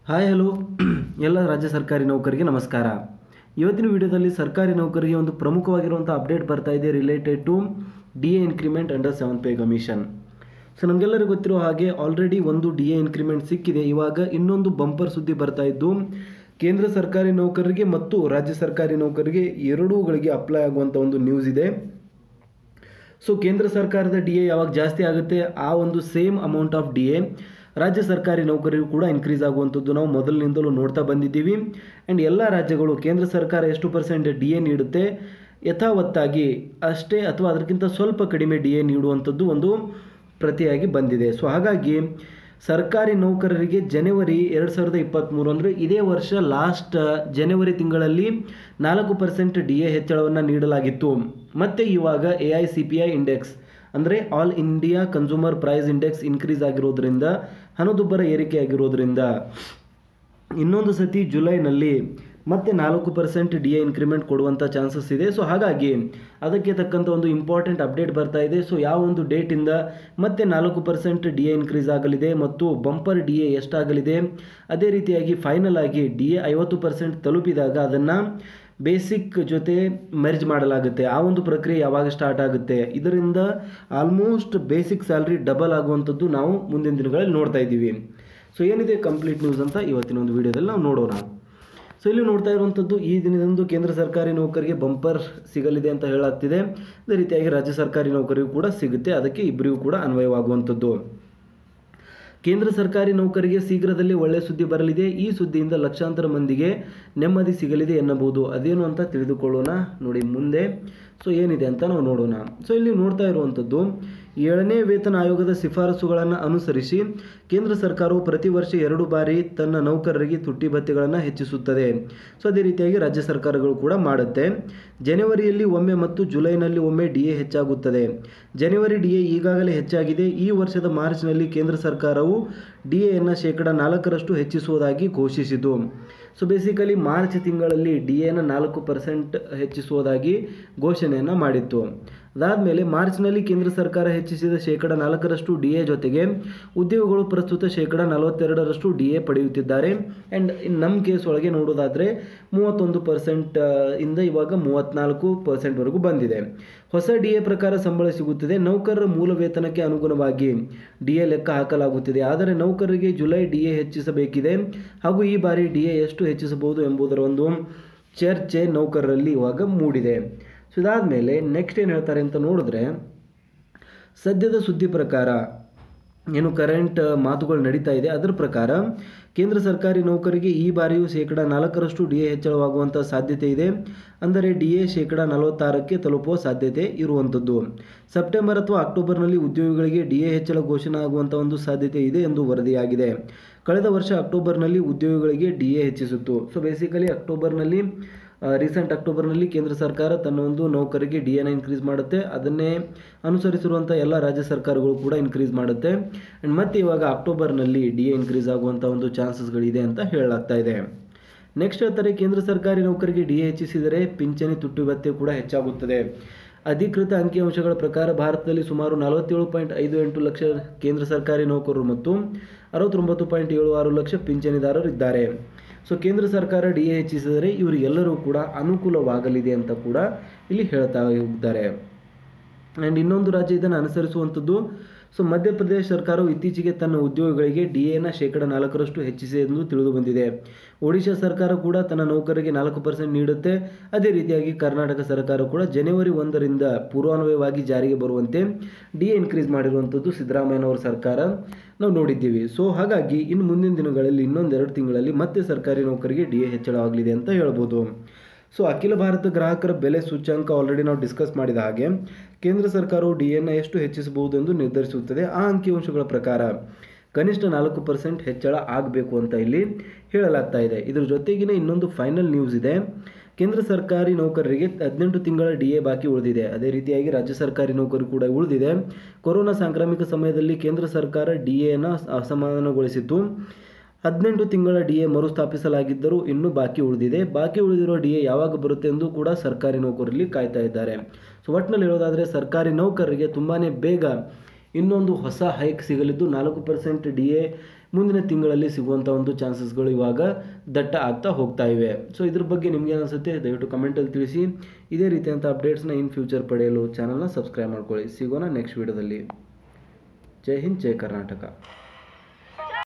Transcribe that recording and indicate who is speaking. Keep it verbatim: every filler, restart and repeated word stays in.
Speaker 1: Hi hello ಎಲ್ಲ ರಾಜ್ಯ ಸರ್ಕಾರಿ ನೌಕರರಿಗೆ ನಮಸ್ಕಾರ. ಇವತ್ತಿನ ವಿಡಿಯೋದಲ್ಲಿ ಸರ್ಕಾರಿ ನೌಕರರಿಗೆ ಒಂದು ಪ್ರಮುಖವಾಗಿರುವಂಥ ಅಪ್ಡೇಟ್ ಬರ್ತಾ ಇದೆ related to D A increment under seven pay commission. So ನಮಗೆಲ್ಲರಿಗೂ ಗೊತ್ತಿರೋ ಹಾಗೆ ಆಲ್ರೆಡಿ ಒಂದು ಡಿ ಎ ಇನ್ಕ್ರಿಮೆಂಟ್ ಸಿಕ್ಕಿದೆ. ಇವಾಗ ಇನ್ನೊಂದು ಬಂಪರ್ ಸುದ್ದಿ ಬರ್ತಾ ಇದ್ದು ಕೇಂದ್ರ ಸರ್ಕಾರಿ ನೌಕರರಿಗೆ ಮತ್ತು ರಾಜ್ಯ ಸರ್ಕಾರಿ ನೌಕರರಿಗೆ ಎರಡೂಗಳಿಗೆ ಅಪ್ಲೈ ಆಗುವಂಥ ಒಂದು ನ್ಯೂಸ್ ಇದೆ. ಸೊ ಕೇಂದ್ರ ಸರ್ಕಾರದ ಡಿ ಎ ಯಾವಾಗ ಜಾಸ್ತಿ ಆಗುತ್ತೆ ಆ ಒಂದು same amount of D A ರಾಜ್ಯ ಸರ್ಕಾರಿ ನೌಕರರಿಗೂ ಕೂಡ ಇನ್ಕ್ರೀಸ್ ಆಗುವಂಥದ್ದು ನಾವು ಮೊದಲಿನಿಂದಲೂ ನೋಡ್ತಾ ಬಂದಿದ್ದೀವಿ. ಆ್ಯಂಡ್ ಎಲ್ಲ ರಾಜ್ಯಗಳು ಕೇಂದ್ರ ಸರ್ಕಾರ ಎಷ್ಟು ಪರ್ಸೆಂಟ್ ಡಿ ಎ ನೀಡುತ್ತೆ ಯಥಾವತ್ತಾಗಿ ಅಷ್ಟೇ ಅಥವಾ ಅದಕ್ಕಿಂತ ಸ್ವಲ್ಪ ಕಡಿಮೆ ಡಿ ಎ ನೀಡುವಂಥದ್ದು ಒಂದು ಪ್ರತಿಯಾಗಿ ಬಂದಿದೆ. ಸೊ ಹಾಗಾಗಿ ಸರ್ಕಾರಿ ನೌಕರರಿಗೆ ಜನವರಿ ಎರಡು ಸಾವಿರದ ಇಪ್ಪತ್ತ್ಮೂರು ಅಂದರೆ ಇದೇ ವರ್ಷ ಲಾಸ್ಟ್ ಜನವರಿ ತಿಂಗಳಲ್ಲಿ ನಾಲ್ಕು ಪರ್ಸೆಂಟ್ ಡಿ ಎ ಹೆಚ್ಚಳವನ್ನು ನೀಡಲಾಗಿತ್ತು. ಮತ್ತು ಇವಾಗ A I C P I index ಅಂದರೆ all India consumer price index increase ಆಗಿರೋದ್ರಿಂದ ಹಣದುಬ್ಬರ ಏರಿಕೆ ಆಗಿರೋದ್ರಿಂದ ಇನ್ನೊಂದು ಸತಿ ಜುಲೈನಲ್ಲಿ ಮತ್ತೆ ನಾಲ್ಕು ಪರ್ಸೆಂಟ್ ಡಿ ಎ ಇನ್ಕ್ರಿಮೆಂಟ್ ಕೊಡುವಂಥ ಚಾನ್ಸಸ್ ಇದೆ. ಸೊ ಹಾಗಾಗಿ ಅದಕ್ಕೆ ತಕ್ಕಂಥ ಒಂದು ಇಂಪಾರ್ಟೆಂಟ್ ಅಪ್ಡೇಟ್ ಬರ್ತಾ ಇದೆ. ಸೊ ಯಾವ ಒಂದು ಡೇಟಿಂದ ಮತ್ತೆ ನಾಲ್ಕು ಪರ್ಸೆಂಟ್ ಡಿ ಎ ಇನ್ಕ್ರೀಸ್ ಆಗಲಿದೆ ಮತ್ತು ಬಂಪರ್ ಡಿ ಎ ಎಷ್ಟಾಗಲಿದೆ, ಅದೇ ರೀತಿಯಾಗಿ ಫೈನಲ್ ಆಗಿ ಡಿ ಎ ಐವತ್ತು ಪರ್ಸೆಂಟ್ ತಲುಪಿದಾಗ ಅದನ್ನು ಬೇಸಿಕ್ ಜೊತೆ ಮೆರ್ಜ್ ಮಾಡಲಾಗುತ್ತೆ. ಆ ಒಂದು ಪ್ರಕ್ರಿಯೆ ಯಾವಾಗ ಸ್ಟಾರ್ಟ್ ಆಗುತ್ತೆ, ಇದರಿಂದ ಆಲ್ಮೋಸ್ಟ್ ಬೇಸಿಕ್ ಸ್ಯಾಲ್ರಿ ಡಬಲ್ ಆಗುವಂಥದ್ದು ನಾವು ಮುಂದಿನ ದಿನಗಳಲ್ಲಿ ನೋಡ್ತಾ ಇದ್ದೀವಿ. ಸೊ ಏನಿದೆ ಕಂಪ್ಲೀಟ್ ನ್ಯೂಸ್ ಅಂತ ಇವತ್ತಿನ ಒಂದು ವಿಡಿಯೋದಲ್ಲಿ ನಾವು ನೋಡೋಣ. ಸೊ ಇಲ್ಲಿ ನೋಡ್ತಾ ಇರುವಂಥದ್ದು ಈ ದಿನದಂದು ಕೇಂದ್ರ ಸರ್ಕಾರಿ ನೌಕರಿಗೆ ಬಂಪರ್ ಸಿಗಲಿದೆ ಅಂತ ಹೇಳಾಗ್ತಿದೆ. ಅದೇ ರೀತಿಯಾಗಿ ರಾಜ್ಯ ಸರ್ಕಾರಿ ನೌಕರಿಗೂ ಕೂಡ ಸಿಗುತ್ತೆ, ಅದಕ್ಕೆ ಇಬ್ಬರಿಗೂ ಕೂಡ ಅನ್ವಯವಾಗುವಂಥದ್ದು. ಕೇಂದ್ರ ಸರ್ಕಾರಿ ನೌಕರಿಗೆ ಶೀಘ್ರದಲ್ಲೇ ಒಳ್ಳೆಯ ಸುದ್ದಿ ಬರಲಿದೆ. ಈ ಸುದ್ದಿಯಿಂದ ಲಕ್ಷಾಂತರ ಮಂದಿಗೆ ನೆಮ್ಮದಿ ಸಿಗಲಿದೆ ಎನ್ನಬಹುದು. ಅದೇನು ಅಂತ ತಿಳಿದುಕೊಳ್ಳೋಣ ನೋಡಿ ಮುಂದೆ. ಸೊ ಏನಿದೆ ಅಂತ ನಾವು ನೋಡೋಣ. ಸೊ ಇಲ್ಲಿ ನೋಡ್ತಾ ಇರುವಂಥದ್ದು ಏಳನೇ ವೇತನ ಆಯೋಗದ ಶಿಫಾರಸುಗಳನ್ನು ಅನುಸರಿಸಿ ಕೇಂದ್ರ ಸರ್ಕಾರವು ಪ್ರತಿ ವರ್ಷ ಎರಡು ಬಾರಿ ತನ್ನ ನೌಕರರಿಗೆ ತುಟ್ಟಿ ಭತ್ಯೆಗಳನ್ನು ಹೆಚ್ಚಿಸುತ್ತದೆ. ಸೊ ಅದೇ ರೀತಿಯಾಗಿ ರಾಜ್ಯ ಸರ್ಕಾರಗಳು ಕೂಡ ಮಾಡುತ್ತೆ. ಜನವರಿಯಲ್ಲಿ ಒಮ್ಮೆ ಮತ್ತು ಜುಲೈನಲ್ಲಿ ಒಮ್ಮೆ ಡಿ ಎ ಹೆಚ್ಚಾಗುತ್ತದೆ. ಜನವರಿ ಡಿ ಎ ಈಗಾಗಲೇ ಹೆಚ್ಚಾಗಿದೆ. ಈ ವರ್ಷದ ಮಾರ್ಚ್ನಲ್ಲಿ ಕೇಂದ್ರ ಸರ್ಕಾರವು ಡಿ ಎಯನ್ನು ಶೇಕಡ ನಾಲ್ಕರಷ್ಟು ಹೆಚ್ಚಿಸುವುದಾಗಿ ಘೋಷಿಸಿತು. ಸೊ ಬೇಸಿಕಲಿ ಮಾರ್ಚ್ ತಿಂಗಳಲ್ಲಿ ಡಿ ಎನ ನಾಲ್ಕು ಪರ್ಸೆಂಟ್ ಹೆಚ್ಚಿಸುವುದಾಗಿ ಘೋಷಣೆಯನ್ನು ಮಾಡಿತ್ತು. ಅದಾದಮೇಲೆ ಮಾರ್ಚ್ನಲ್ಲಿ ಕೇಂದ್ರ ಸರ್ಕಾರ ಹೆಚ್ಚಿಸಿದ ಶೇಕಡ ನಾಲ್ಕರಷ್ಟು ಡಿ ಎ ಜೊತೆಗೆ ಉದ್ಯೋಗಗಳು ಪ್ರಸ್ತುತ ಶೇಕಡ ನಲವತ್ತೆರಡರಷ್ಟು ಡಿ ಎ ಪಡೆಯುತ್ತಿದ್ದಾರೆ. ಆ್ಯಂಡ್ ನಮ್ಮ ಕೇಸ್ ಒಳಗೆ ನೋಡೋದಾದರೆ ಮೂವತ್ತೊಂದು ಪರ್ಸೆಂಟ್ ಇಂದ ಇವಾಗ ಮೂವತ್ತ್ನಾಲ್ಕು ಪರ್ಸೆಂಟ್ವರೆಗೂ ಬಂದಿದೆ. ಹೊಸ ಡಿ ಎ ಪ್ರಕಾರ ಸಂಬಳ ಸಿಗುತ್ತದೆ. ನೌಕರರ ಮೂಲ ವೇತನಕ್ಕೆ ಅನುಗುಣವಾಗಿ ಡಿ ಎ ಲೆಕ್ಕ ಹಾಕಲಾಗುತ್ತಿದೆ. ಆದರೆ ನೌಕರರಿಗೆ ಜುಲೈ ಡಿ ಎ ಹೆಚ್ಚಿಸಬೇಕಿದೆ ಹಾಗೂ ಈ ಬಾರಿ ಡಿ ಎ ಎಷ್ಟು ಹೆಚ್ಚಿಸಬಹುದು ಎಂಬುದರ ಒಂದು ಚರ್ಚೆ ನೌಕರರಲ್ಲಿ ಇವಾಗ ಮೂಡಿದೆ. ಸೊ ಇದಾದಮೇಲೆ ನೆಕ್ಸ್ಟ್ ಏನು ಹೇಳ್ತಾರೆ ಅಂತ ನೋಡಿದ್ರೆ, ಸದ್ಯದ ಸುದ್ದಿ ಪ್ರಕಾರ ಏನು ಕರೆಂಟ್ ಮಾತುಗಳು ನಡೀತಾ ಇದೆ ಅದರ ಪ್ರಕಾರ ಕೇಂದ್ರ ಸರ್ಕಾರಿ ನೌಕರಿಗೆ ಈ ಬಾರಿಯೂ ಶೇಕಡ ನಾಲ್ಕರಷ್ಟು ಡಿ ಎ ಹೆಚ್ಚಳವಾಗುವಂಥ ಸಾಧ್ಯತೆ ಇದೆ. ಅಂದರೆ ಡಿ ಎ ಶೇಕಡ ನಲವತ್ತಾರಕ್ಕೆ ತಲುಪುವ ಸಾಧ್ಯತೆ ಇರುವಂಥದ್ದು. ಸೆಪ್ಟೆಂಬರ್ ಅಥವಾ ಅಕ್ಟೋಬರ್ನಲ್ಲಿ ಉದ್ಯೋಗಿಗಳಿಗೆ ಡಿ ಎ ಹೆಚ್ಚಳ ಘೋಷಣೆ ಆಗುವಂಥ ಒಂದು ಸಾಧ್ಯತೆ ಇದೆ ಎಂದು ವರದಿಯಾಗಿದೆ. ಕಳೆದ ವರ್ಷ ಅಕ್ಟೋಬರ್ನಲ್ಲಿ ಉದ್ಯೋಗಿಗಳಿಗೆ ಡಿ ಎ ಹೆಚ್ಚಿಸಿತ್ತು. ಸೊ ಬೇಸಿಕಲಿ ಅಕ್ಟೋಬರ್ನಲ್ಲಿ ರೀಸೆಂಟ್ ಅಕ್ಟೋಬರ್ನಲ್ಲಿ ಕೇಂದ್ರ ಸರ್ಕಾರ ತನ್ನ ಒಂದು ನೌಕರಿಗೆ ಡಿ ಎನ ಇನ್ಕ್ರೀಸ್ ಮಾಡುತ್ತೆ. ಅದನ್ನೇ ಅನುಸರಿಸಿರುವಂಥ ಎಲ್ಲ ರಾಜ್ಯ ಸರ್ಕಾರಗಳು ಕೂಡ ಇನ್ಕ್ರೀಸ್ ಮಾಡುತ್ತೆ. ಆ್ಯಂಡ್ ಮತ್ತೆ ಇವಾಗ ಅಕ್ಟೋಬರ್ನಲ್ಲಿ ಡಿ ಎ ಇನ್ಕ್ರೀಸ್ ಆಗುವಂಥ ಒಂದು ಚಾನ್ಸಸ್ಗಳಿದೆ ಅಂತ ಹೇಳಲಾಗ್ತಾ ಇದೆ. ನೆಕ್ಸ್ಟ್ ಹೇಳ್ತಾರೆ, ಕೇಂದ್ರ ಸರ್ಕಾರಿ ನೌಕರಿಗೆ ಡಿ ಎ ಹೆಚ್ಚಿಸಿದರೆ ಪಿಂಚಣಿ ತುಟ್ಟಿ ಭತ್ಯೆ ಕೂಡ ಹೆಚ್ಚಾಗುತ್ತದೆ. ಅಧಿಕೃತ ಅಂಕಿಅಂಶಗಳ ಪ್ರಕಾರ ಭಾರತದಲ್ಲಿ ಸುಮಾರು ನಲವತ್ತೇಳು ಪಾಯಿಂಟ್ ಐದು ಎಂಟು ಲಕ್ಷ ಕೇಂದ್ರ ಸರ್ಕಾರಿ ನೌಕರರು ಮತ್ತು ಅರವತ್ತೊಂಬತ್ತು ಪಾಯಿಂಟ್ ಏಳು ಆರು ಲಕ್ಷ ಪಿಂಚಣಿದಾರರು ಇದ್ದಾರೆ. ಸೊ ಕೇಂದ್ರ ಸರ್ಕಾರ ಡಿ ಎ ಹೆಚ್ಚಿಸಿದರೆ ಇವರಿಗೆಲ್ಲರೂ ಕೂಡ ಅನುಕೂಲವಾಗಲಿದೆ ಅಂತ ಕೂಡ ಇಲ್ಲಿ ಹೇಳ್ತಾ ಇದ್ದಾರೆ. ಆ್ಯಂಡ್ ಇನ್ನೊಂದು ರಾಜ್ಯ ಇದನ್ನು ಅನುಸರಿಸುವಂಥದ್ದು. ಸೊ ಮಧ್ಯಪ್ರದೇಶ ಸರ್ಕಾರವು ಇತ್ತೀಚೆಗೆ ತನ್ನ ಉದ್ಯೋಗಿಗಳಿಗೆ ಡಿ ಎನ ಶೇಕಡ ನಾಲ್ಕರಷ್ಟು ಹೆಚ್ಚಿಸಿದೆ ಎಂದು ತಿಳಿದು ಬಂದಿದೆ. ಒಡಿಶಾ ಸರ್ಕಾರ ಕೂಡ ತನ್ನ ನೌಕರರಿಗೆ ನಾಲ್ಕು ಪರ್ಸೆಂಟ್ ನೀಡುತ್ತೆ. ಅದೇ ರೀತಿಯಾಗಿ ಕರ್ನಾಟಕ ಸರ್ಕಾರ ಕೂಡ ಜನವರಿ ಒಂದರಿಂದ ಪೂರ್ವಾನ್ವಯವಾಗಿ ಜಾರಿಗೆ ಬರುವಂತೆ ಡಿ ಎ ಇನ್ಕ್ರೀಸ್ ಮಾಡಿರುವಂಥದ್ದು ಸಿದ್ದರಾಮಯ್ಯನವರ ಸರ್ಕಾರ ನಾವು ನೋಡಿದ್ದೀವಿ. ಸೊ ಹಾಗಾಗಿ ಇನ್ನು ಮುಂದಿನ ದಿನಗಳಲ್ಲಿ ಇನ್ನೊಂದೆರಡು ತಿಂಗಳಲ್ಲಿ ಮತ್ತೆ ಸರ್ಕಾರಿ ನೌಕರಿಗೆ ಡಿ ಎ ಹೆಚ್ಚಳವಾಗಲಿದೆ ಅಂತ ಹೇಳ್ಬೋದು. ಸೊ ಅಖಿಲ ಭಾರತ ಗ್ರಾಹಕರ ಬೆಲೆ ಸೂಚ್ಯಂಕ ಆಲ್ರೆಡಿ ನಾವು ಡಿಸ್ಕಸ್ ಮಾಡಿದ ಹಾಗೆ ಕೇಂದ್ರ ಸರ್ಕಾರವು ಡಿ ಎನ ಎಷ್ಟು ಹೆಚ್ಚಿಸಬಹುದು ಎಂದು ನಿರ್ಧರಿಸುತ್ತದೆ. ಆ ಅಂಕಿಅಂಶಗಳ ಪ್ರಕಾರ ಕನಿಷ್ಠ ನಾಲ್ಕು ಪರ್ಸೆಂಟ್ ಹೆಚ್ಚಳ ಆಗಬೇಕು ಅಂತ ಇಲ್ಲಿ ಹೇಳಲಾಗ್ತಾ ಇದೆ. ಇದರ ಜೊತೆಗಿನ ಇನ್ನೊಂದು ಫೈನಲ್ ನ್ಯೂಸ್ ಇದೆ. ಕೇಂದ್ರ ಸರ್ಕಾರಿ ನೌಕರರಿಗೆ ಹದಿನೆಂಟು ತಿಂಗಳ ಡಿ ಎ ಬಾಕಿ ಉಳಿದಿದೆ. ಅದೇ ರೀತಿಯಾಗಿ ರಾಜ್ಯ ಸರ್ಕಾರಿ ನೌಕರಿ ಕೂಡ ಉಳಿದಿದೆ. ಕೊರೋನಾ ಸಾಂಕ್ರಾಮಿಕ ಸಮಯದಲ್ಲಿ ಕೇಂದ್ರ ಸರ್ಕಾರ ಡಿ ಎನ ಅಸಮಾಧಾನಗೊಳಿಸಿತ್ತು. ಹದಿನೆಂಟು ತಿಂಗಳ ಡಿ ಎ ಮರುಸ್ಥಾಪಿಸಲಾಗಿದ್ದರೂ ಇನ್ನೂ ಬಾಕಿ ಉಳಿದಿದೆ. ಬಾಕಿ ಉಳಿದಿರೋ ಡಿ ಎ ಯಾವಾಗ ಬರುತ್ತೆ ಎಂದು ಕೂಡ ಸರ್ಕಾರಿ ನೌಕರರಲ್ಲಿ ಕಾಯ್ತಾ ಇದ್ದಾರೆ. ಸೊ ಒಟ್ಟಿನಲ್ಲಿ ಹೇಳೋದಾದರೆ ಸರ್ಕಾರಿ ನೌಕರರಿಗೆ ತುಂಬಾ ಬೇಗ ಇನ್ನೊಂದು ಹೊಸ ಹೈಕ್ ಸಿಗಲಿದ್ದು ನಾಲ್ಕು ಪರ್ಸೆಂಟ್ ಡಿ ಎ ಮುಂದಿನ ತಿಂಗಳಲ್ಲಿ ಸಿಗುವಂಥ ಒಂದು ಚಾನ್ಸಸ್ಗಳು ಇವಾಗ ದಟ್ಟ ಆಗ್ತಾ ಹೋಗ್ತಾ ಇವೆ. ಸೊ ಇದ್ರ ಬಗ್ಗೆ ನಿಮ್ಗೆ ಅನಿಸುತ್ತೆ ದಯವಿಟ್ಟು ಕಮೆಂಟಲ್ಲಿ ತಿಳಿಸಿ. ಇದೇ ರೀತಿಯಂಥ ಅಪ್ಡೇಟ್ಸ್ನ ಇನ್ ಫ್ಯೂಚರ್ ಪಡೆಯಲು ಚಾನಲ್ನ ಸಬ್ಸ್ಕ್ರೈಬ್ ಮಾಡ್ಕೊಳ್ಳಿ. ಸಿಗೋಣ ನೆಕ್ಸ್ಟ್ ವೀಡಿಯೋದಲ್ಲಿ. ಜೈ ಹಿಂದ್, ಜೈ ಕರ್ನಾಟಕ.